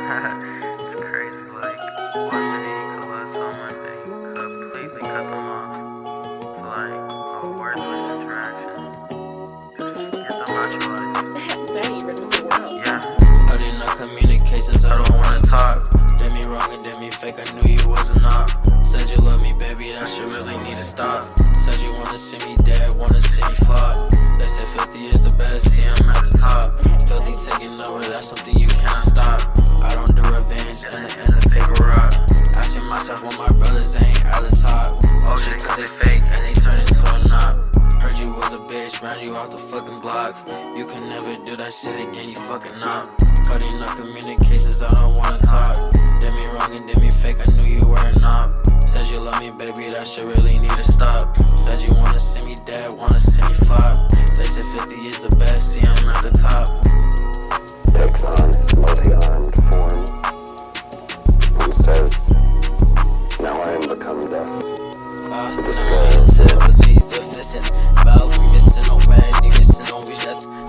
It's crazy, like, one minute you could love someone, then you completely cut them off. It's like a worthless interaction. Just get them out your life. That even is the world. Yeah. Cutting the communications, I don't wanna talk. Did me wrong and did me fake, I knew you wasn't up. Said you love me, baby, that shit really need to stop. Said you wanna see me dead, wanna see me flop. They said Filthy is the best, see him at the top. Filthy taking over, that's something you cannot stop. I don't do revenge, and the figure up. Asking myself why my brothers ain't at the top. Oh shit, cause they fake, and they turn into a knot. Heard you was a bitch, ran you off the fucking block. You can never do that shit again, you fucking up. Cutting up communications, I don't wanna talk. Did me wrong and did me fake, I knew you were not. Said you love me, baby, that shit really need to stop. Said you wanna see me dead, wanna see me flop. They said 50 is the best, see him at the top. Takes on his multi-armed form and says, now I am become death. Lost in the mindset, was he deficient? Valves missing, no bad, you missing, no wish, that's